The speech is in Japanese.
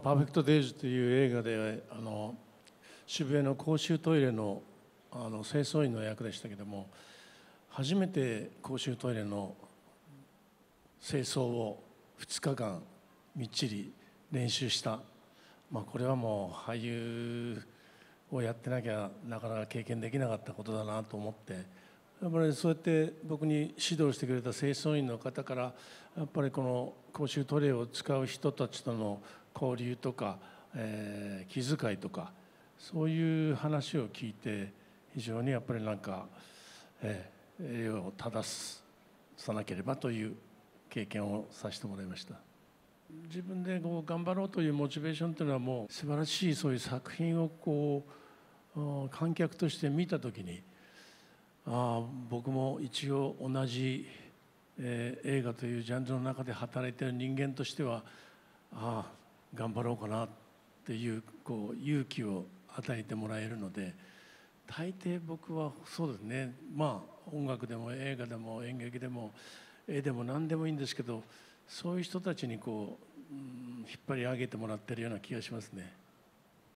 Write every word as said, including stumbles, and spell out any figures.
パーフェクト・デイズという映画であの渋谷の公衆トイレのあの清掃員の役でしたけども、初めて公衆トイレの清掃をふつかかんみっちり練習した、まあ、これはもう俳優をやってなきゃなかなか経験できなかったことだなと思って、やっぱりそうやって僕に指導してくれた清掃員の方から、やっぱりこの公衆トイレを使う人たちとの交流とか、えー、気遣いとか、そういう話を聞いて、非常にやっぱりなんか、えー、栄養を正さなければという経験をさせてもらいました。自分でこう頑張ろうというモチベーションというのは、もう素晴らしいそういう作品をこう観客として見たときに、ああ僕も一応同じ、えー、映画というジャンルの中で働いている人間としては、ああ頑張ろうかなっていう、こう勇気を与えてもらえるので、大抵僕はそうですね、まあ音楽でも映画でも演劇でも絵でも何でもいいんですけど、そういう人たちにこう、うん、引っ張り上げてもらってるような気がしますね。